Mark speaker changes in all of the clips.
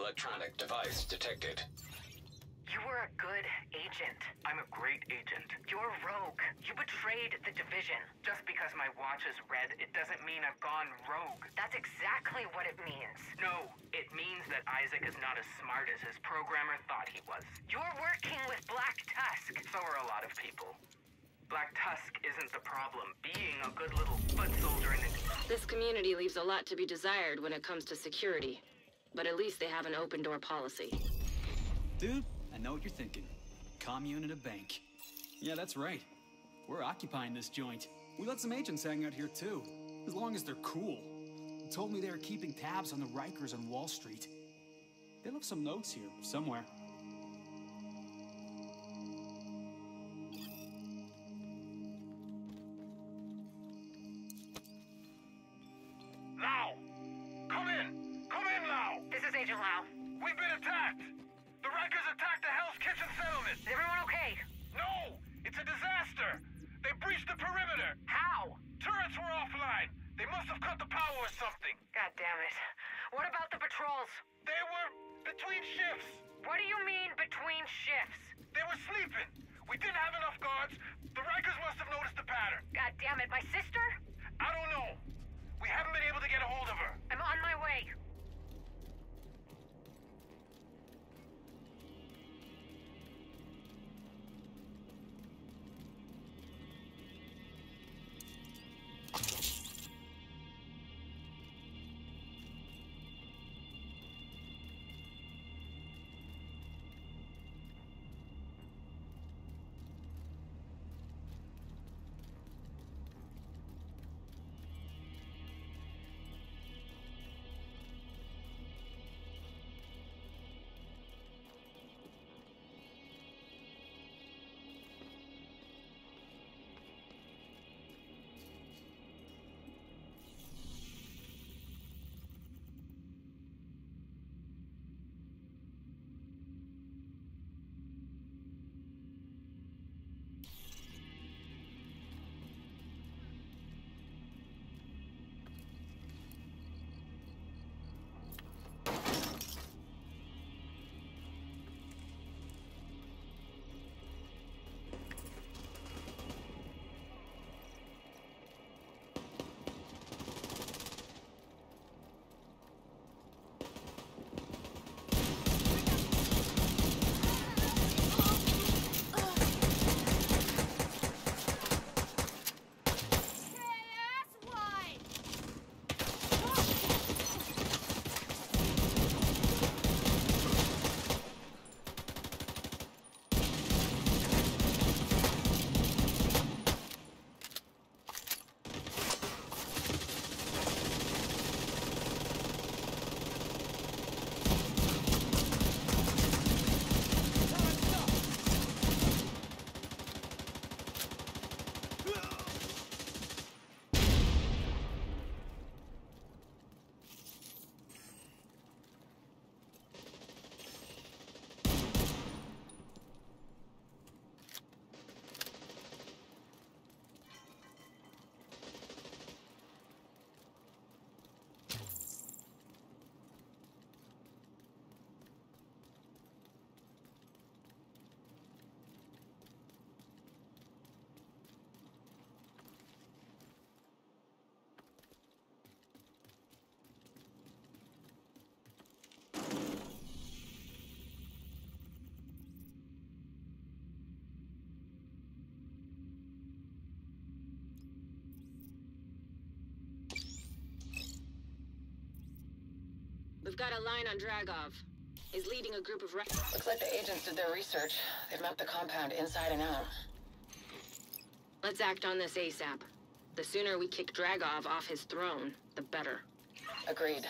Speaker 1: electronic device detected.
Speaker 2: You were a good agent.
Speaker 3: I'm a great agent.
Speaker 2: You're rogue. You betrayed the division.
Speaker 3: Just because my watch is red, it doesn't mean I've gone rogue.
Speaker 2: That's exactly what it means.
Speaker 3: No, it means that Isaac is not as smart as his programmer thought he was.
Speaker 2: You're working with Black Tusk.
Speaker 3: So are a lot of people. Black Tusk isn't the problem. Being a good little foot soldier in the...
Speaker 4: This community leaves a lot to be desired when it comes to security. But at least they have an open-door policy.
Speaker 5: Dude, I know what you're thinking. Commune and a bank. Yeah, that's right. We're occupying this joint. We let some agents hang out here too, as long as they're cool. They told me they were keeping tabs on the Rikers on Wall Street. They left some notes here, somewhere.
Speaker 6: Lau! Come in! Come in, Lau!
Speaker 2: This is Agent Lau.
Speaker 6: We've been attacked! The Rikers attacked the Hell's Kitchen settlement!
Speaker 2: Is everyone okay?
Speaker 6: No! It's a disaster! They breached the perimeter!
Speaker 2: How?
Speaker 6: Turrets were offline! They must have cut the power or something!
Speaker 2: God damn it. What about the patrols?
Speaker 6: They were between shifts!
Speaker 2: What do you mean between shifts?
Speaker 6: They were sleeping! We didn't have enough guards! The Rikers must have noticed the pattern!
Speaker 2: God damn it, my sister?
Speaker 6: I don't know! We haven't been able to get a hold of her!
Speaker 2: I'm on my way.
Speaker 4: We've got a line on Dragov. He's leading a group of
Speaker 2: Looks like the agents did their research. They've mapped the compound inside and out.
Speaker 4: Let's act on this ASAP. The sooner we kick Dragov off his throne, the better.
Speaker 2: Agreed.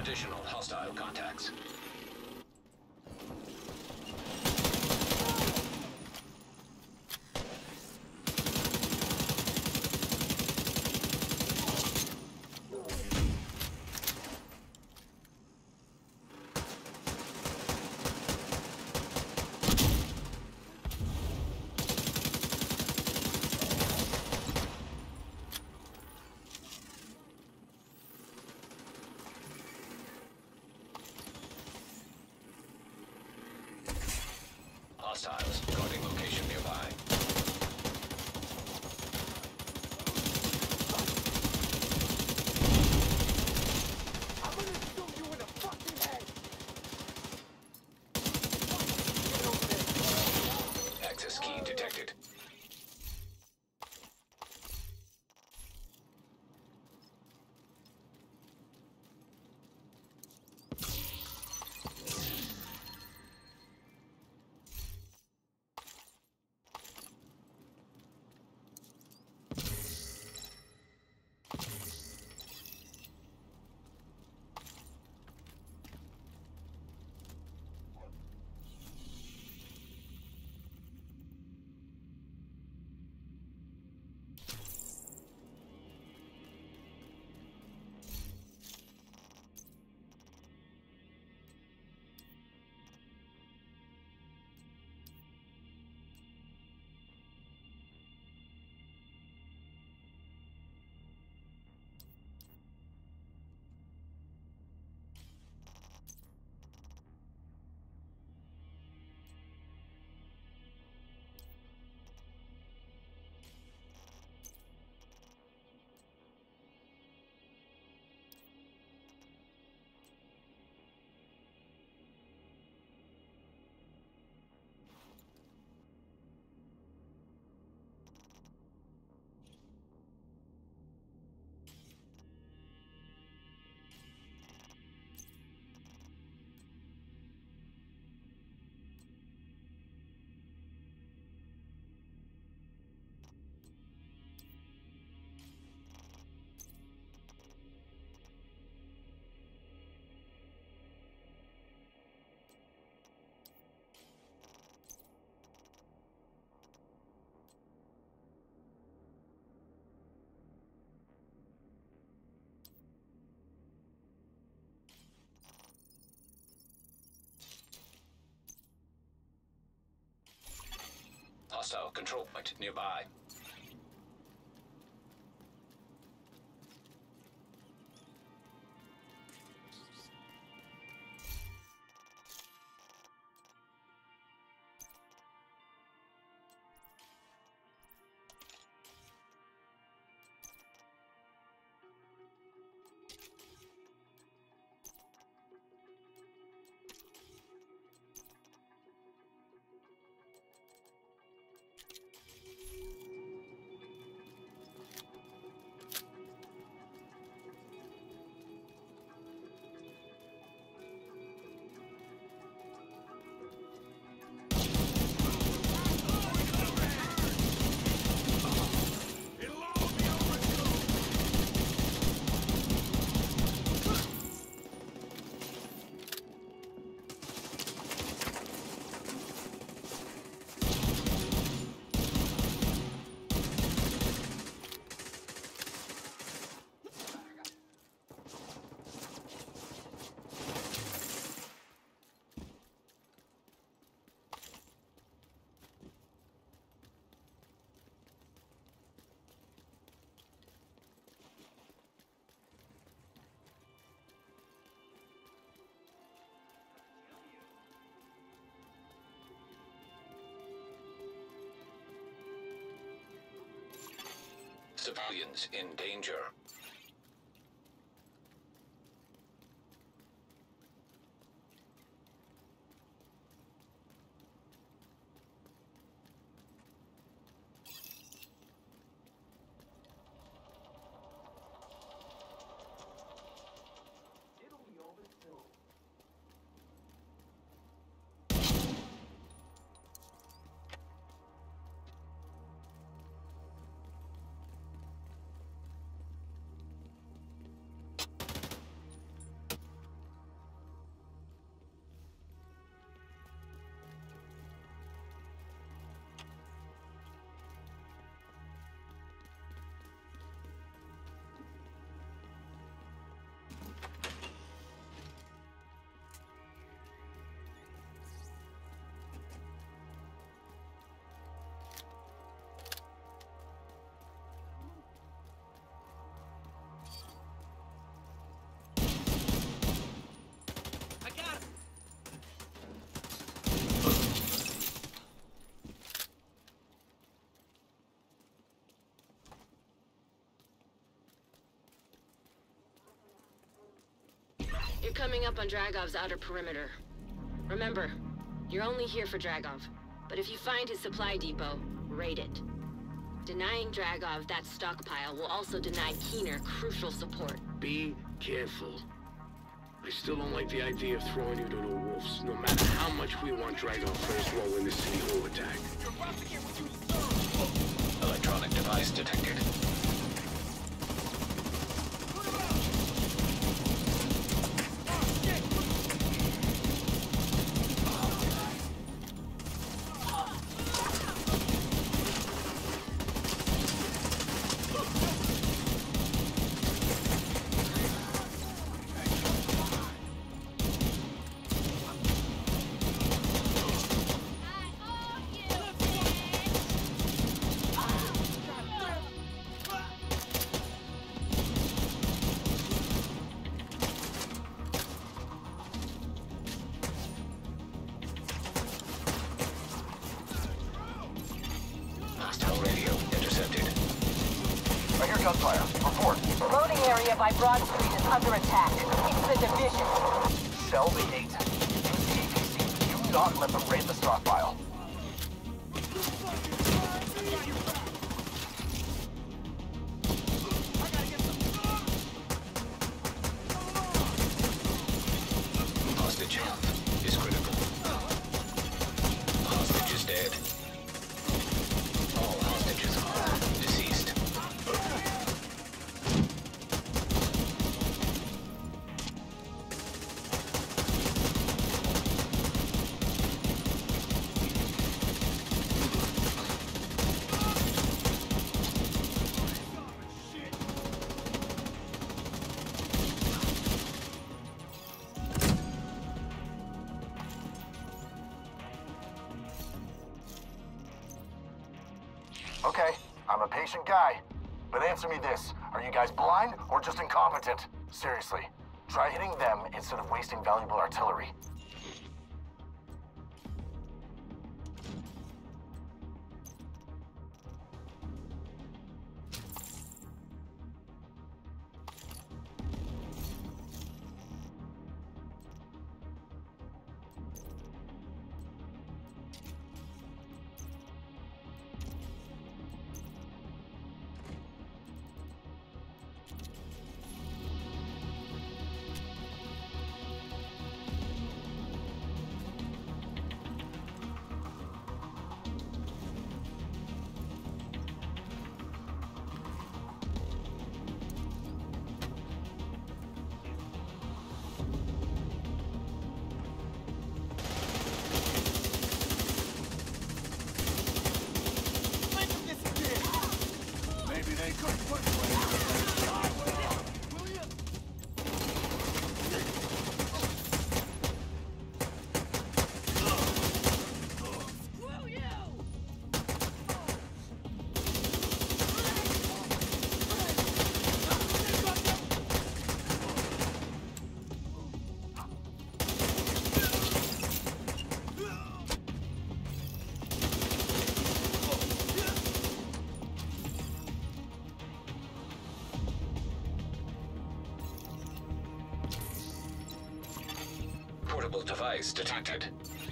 Speaker 1: Additional hostile contacts. Hostiles guarding location nearby.
Speaker 6: I'm gonna shoot you in the fucking head!
Speaker 1: Access key detected. Hostile control point nearby. Civilians in danger.
Speaker 4: You're coming up on Dragov's outer perimeter. Remember, you're only here for Dragov. But if you find his supply depot, raid it. Denying Dragov that stockpile will also deny Keener crucial support.
Speaker 7: Be careful. I still don't like the idea of throwing you to the wolves, no matter how much we want Dragov first role in the city hall attack.
Speaker 1: Electronic device detected. Hostile radio intercepted.
Speaker 8: I hear gunfire. Report.
Speaker 9: Loading area by Broad Street is under attack. It's the division.
Speaker 8: Sell the gate. Use the APC. Do not let them raid the stockpile.
Speaker 1: Hostage health is critical. Hostage is dead. All hostages are deceased.
Speaker 8: Okay, I'm a patient guy. But answer me this. Are you guys blind or just incompetent? Seriously. Try hitting them instead of wasting valuable artillery.
Speaker 1: Portable device detected.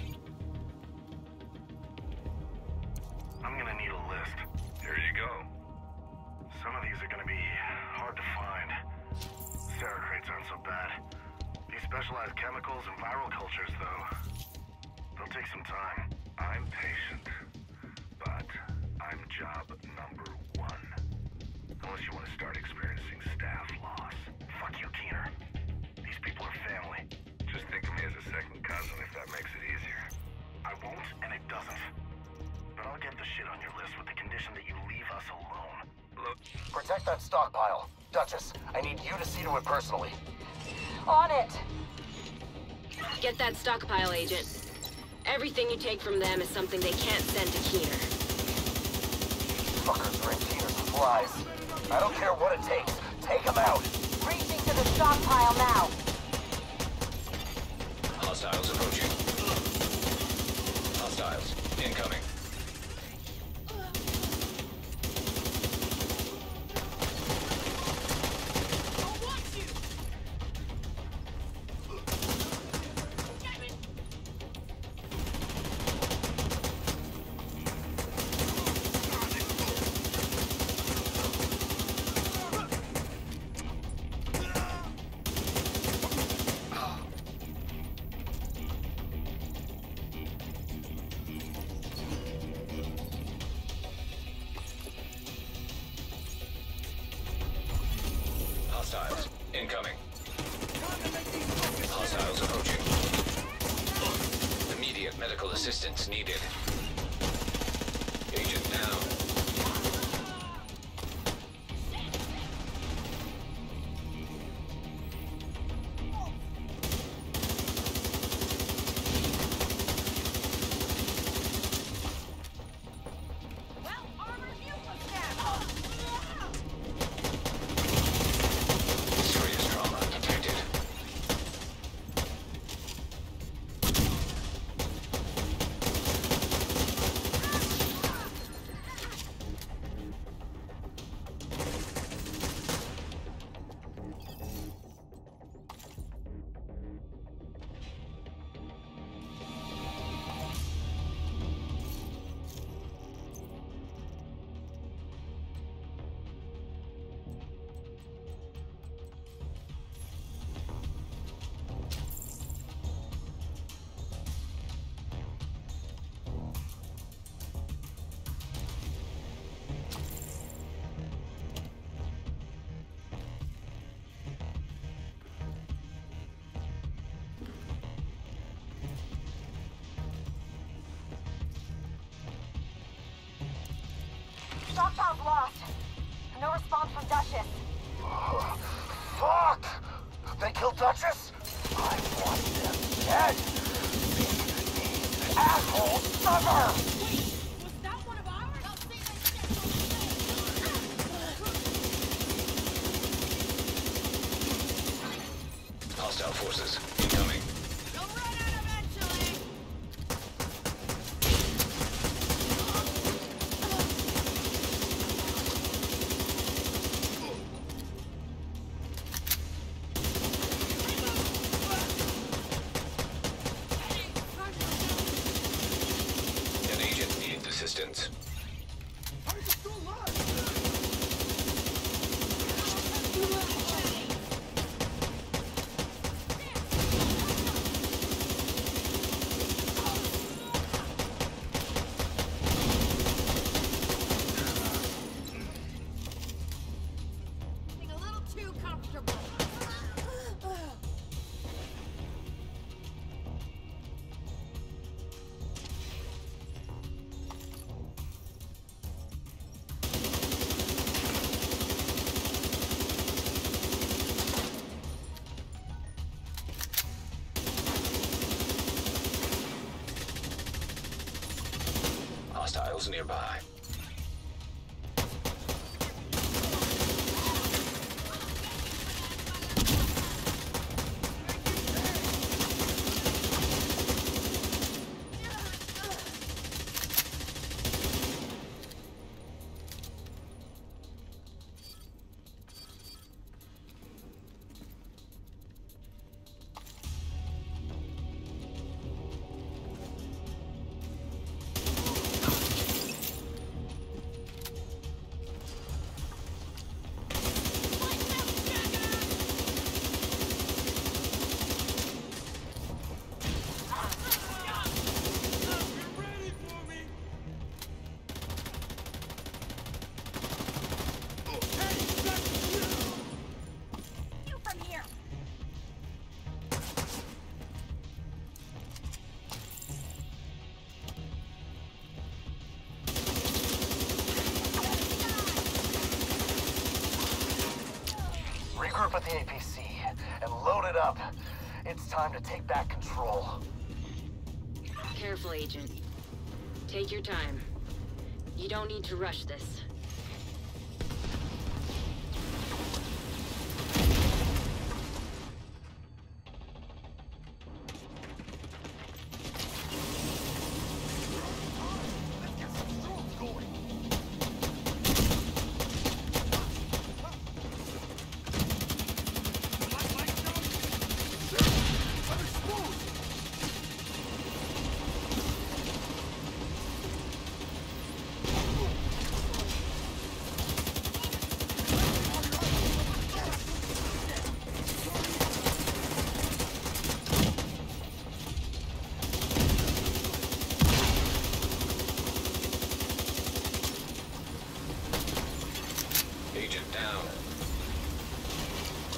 Speaker 6: I'm gonna need a list. Here you go. Some of these are gonna be hard to find. Sarah crates aren't so bad. These specialized chemicals and viral cultures, though, they'll take some time. I'm patient, but I'm job number one. Unless you want to start experiencing staff loss. Fuck you, Keener. These people are family. Just think of me as a second cousin if that makes it easier. I won't, and it doesn't. But I'll get the shit on your list with the condition that you leave us alone. Look.
Speaker 8: Protect that stockpile. Duchess, I need you to see to it personally.
Speaker 9: On it!
Speaker 4: Get that stockpile, Agent. Everything you take from them is something they can't send to Keener.
Speaker 8: Fuckers bring Keener supplies. I don't care what it takes. Take them out.
Speaker 9: Reaching to the stockpile now.
Speaker 1: Hostiles approaching. Hostiles incoming. Hostiles. Incoming. Hostiles approaching. Immediate medical assistance needed. Agent down. Serious trauma detected.
Speaker 9: Stockpile's lost. No response from Duchess.
Speaker 8: Fuck! They killed Duchess? I want them dead! These assholes suffer!
Speaker 1: Hostile forces incoming. An agent needs assistance.
Speaker 9: A little too comfortable.
Speaker 1: Hostiles nearby.
Speaker 8: Regroup at the APC and load it up. It's time to take back control.
Speaker 4: Careful, Agent. Take your time. You don't need to rush this.
Speaker 1: Agent down.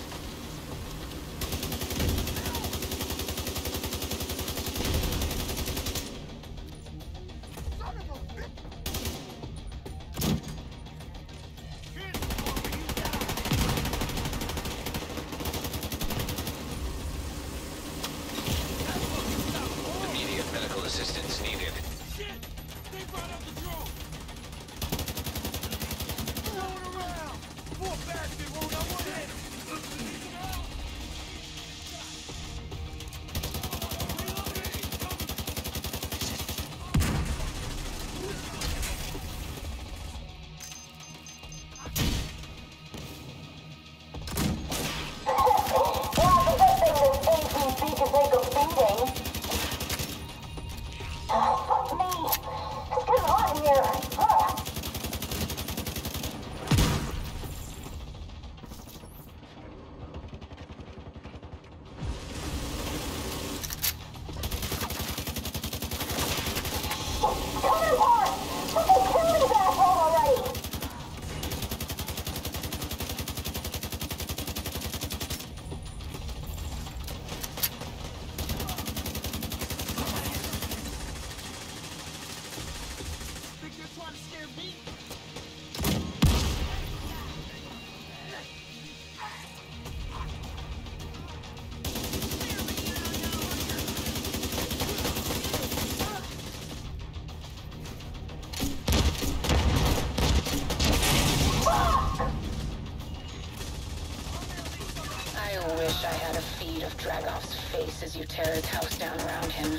Speaker 2: feet of Dragov's face as you tear his house down around him.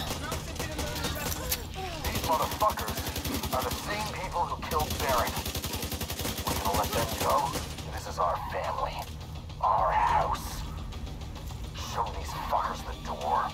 Speaker 8: These motherfuckers are the same people who killed Barrett. We're gonna let them go? This is our family. Our house. Show these fuckers the door.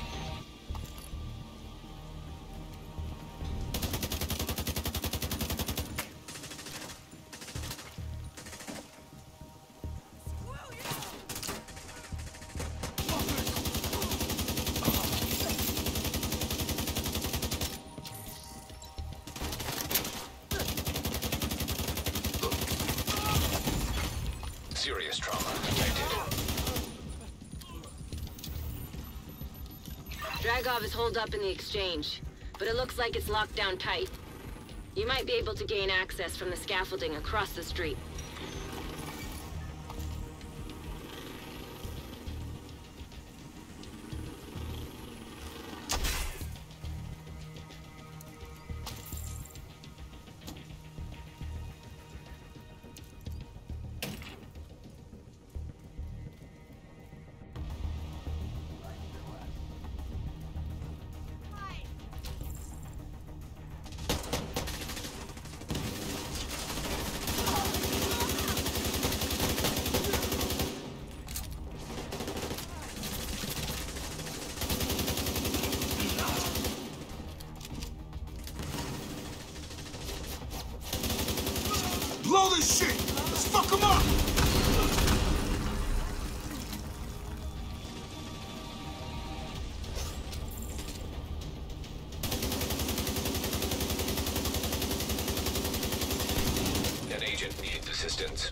Speaker 1: Serious trauma detected.
Speaker 4: Dragov is holed up in the exchange, but it looks like it's locked down tight. You might be able to gain access from the scaffolding across the street.
Speaker 10: Blow this shit! Let's fuck them up!
Speaker 1: An agent needs assistance.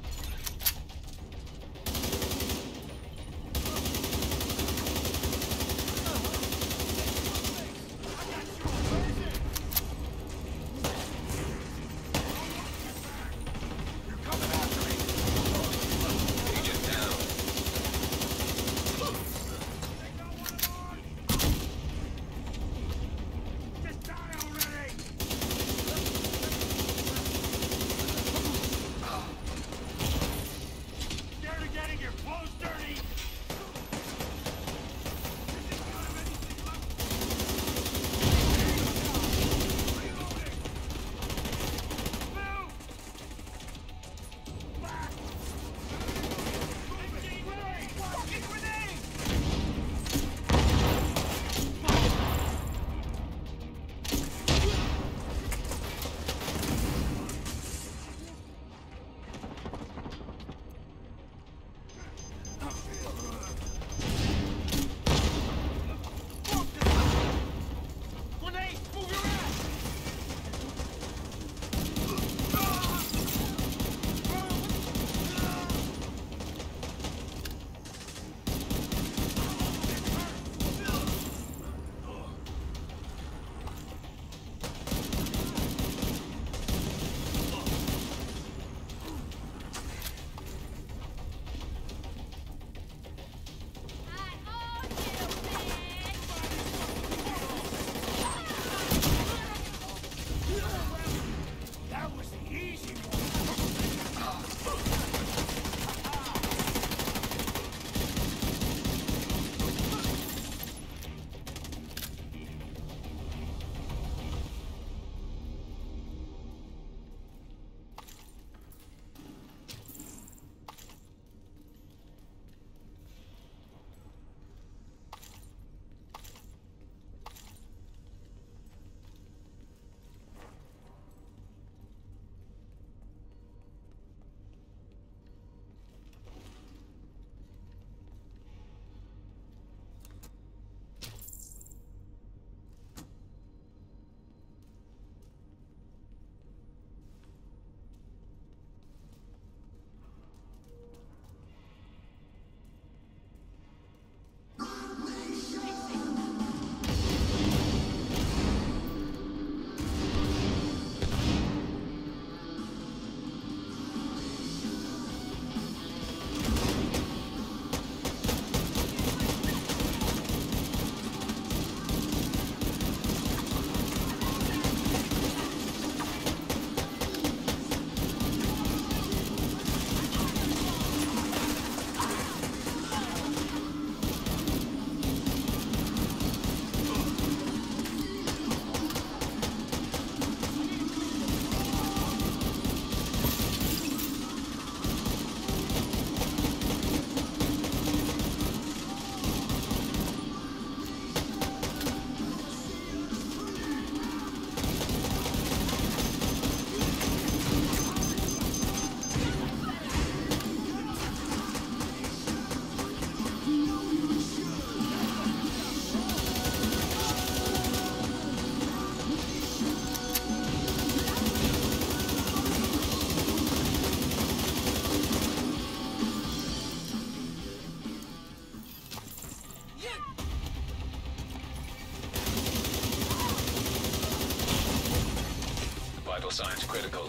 Speaker 1: signs critical.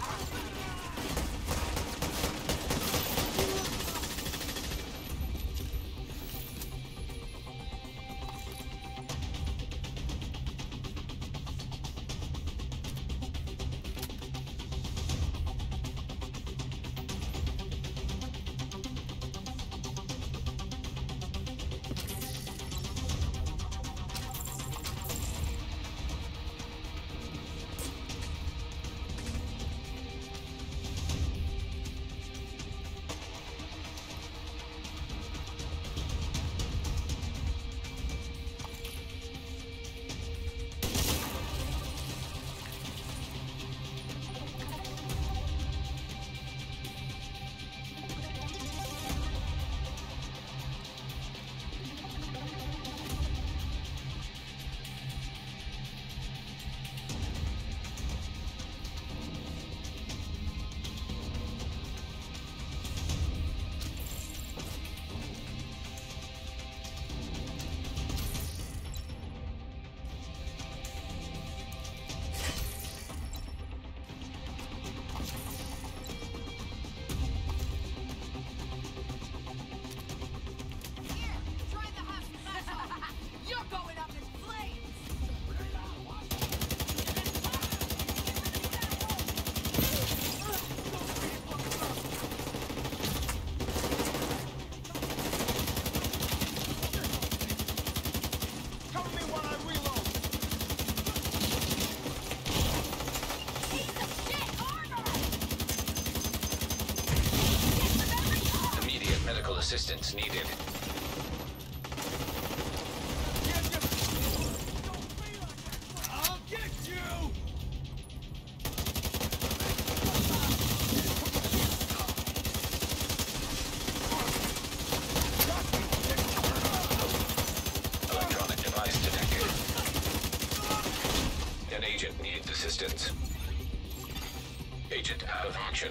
Speaker 1: Assistance needed.
Speaker 10: I'll get you!
Speaker 1: Electronic device detected. An agent needs assistance. Agent out of action.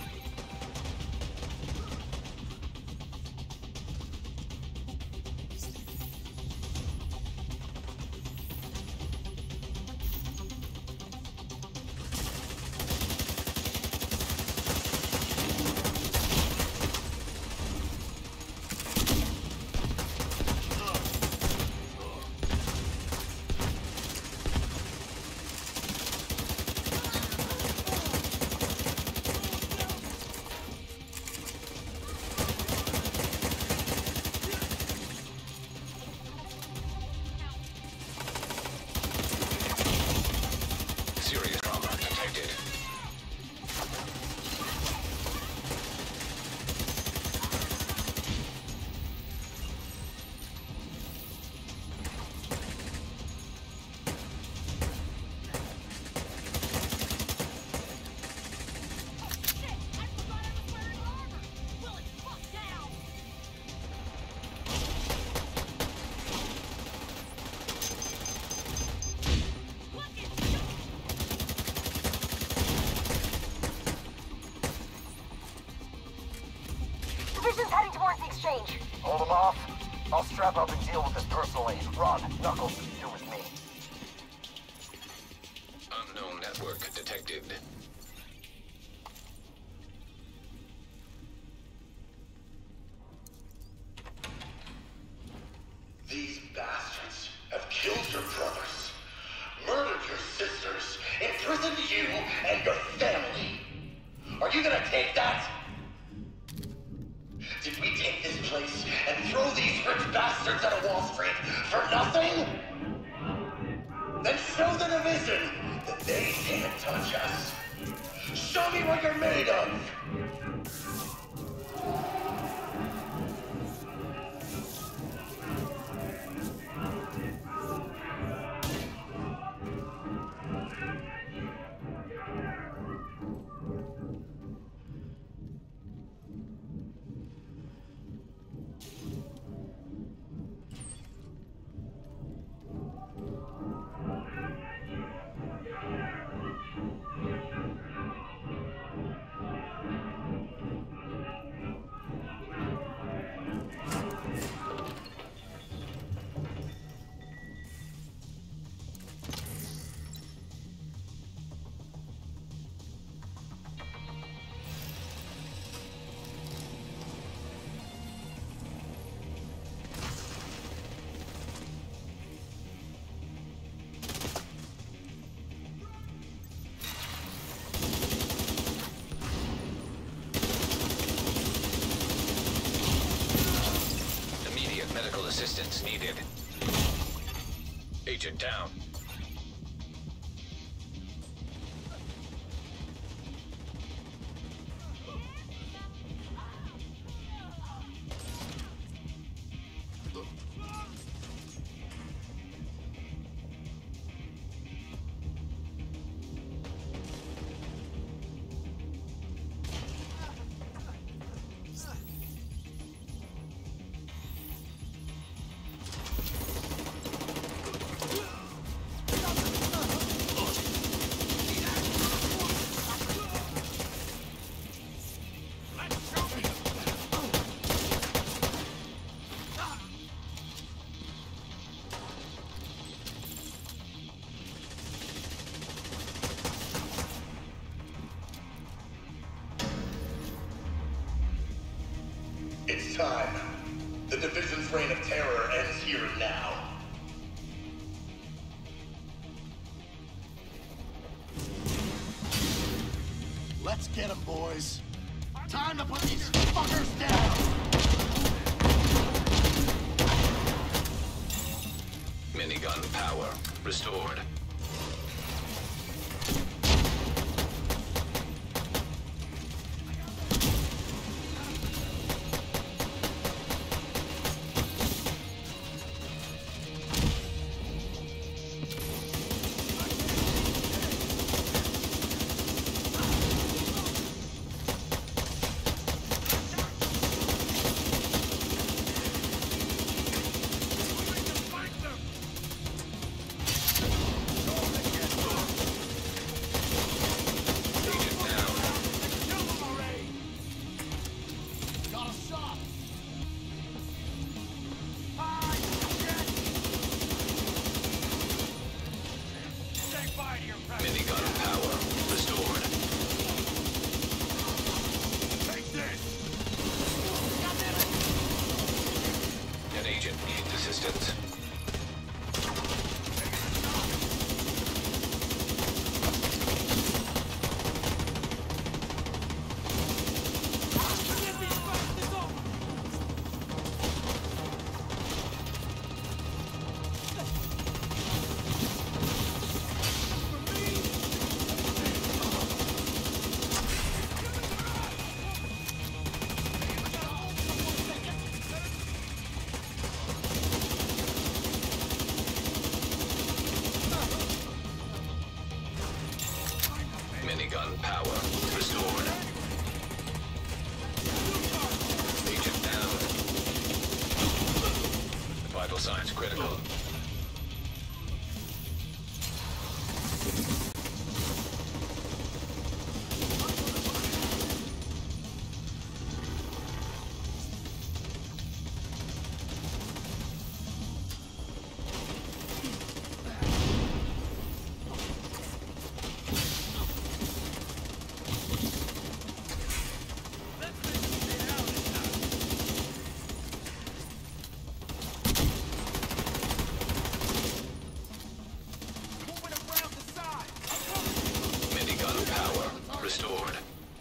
Speaker 9: Division's heading towards the exchange.
Speaker 8: Hold them off. I'll strap up and deal with this personally. Ron, Knuckles, you're with me.
Speaker 1: Unknown network detected.
Speaker 11: These bastards have killed your brothers, murdered your sisters, imprisoned you and your family. Are you gonna take that? Did we take this place and throw these rich bastards out of Wall Street for nothing? Then show the division that they can't touch us. Show me what you're made of!
Speaker 1: assistance needed. Agent down.
Speaker 11: It's time. The Division's reign of terror ends here and now.
Speaker 10: Let's get them, boys. Time to put these fuckers down!
Speaker 1: Minigun power restored. Minigun power restored.
Speaker 10: Take this!
Speaker 1: An agent needs assistance. Minigun power restored. Agent down. Vital signs critical. Minigun power restored.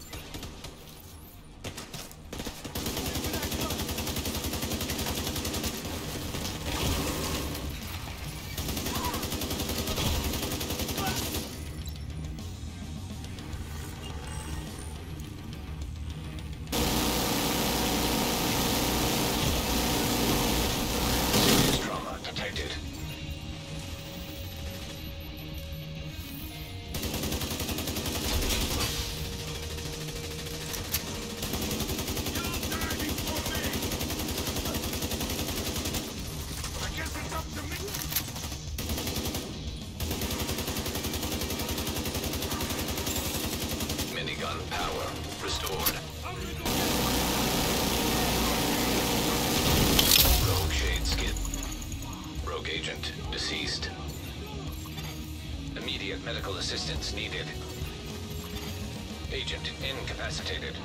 Speaker 1: Serious trauma detected. Minigun power restored. Rogue shade skin. Rogue agent deceased. Immediate medical assistance needed. Agent incapacitated.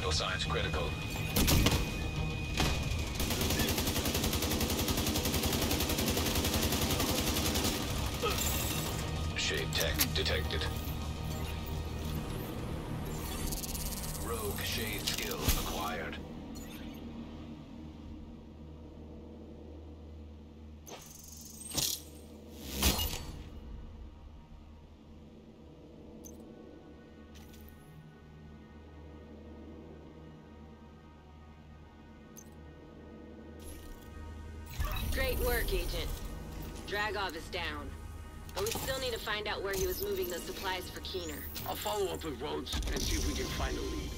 Speaker 1: Vital signs critical. Shade tech detected. Rogue shade skill acquired.
Speaker 4: Great work, Agent. Dragov is down. But we still need to find out where he was moving those supplies for Keener.
Speaker 7: I'll follow up with Rhodes and see if we can find a lead.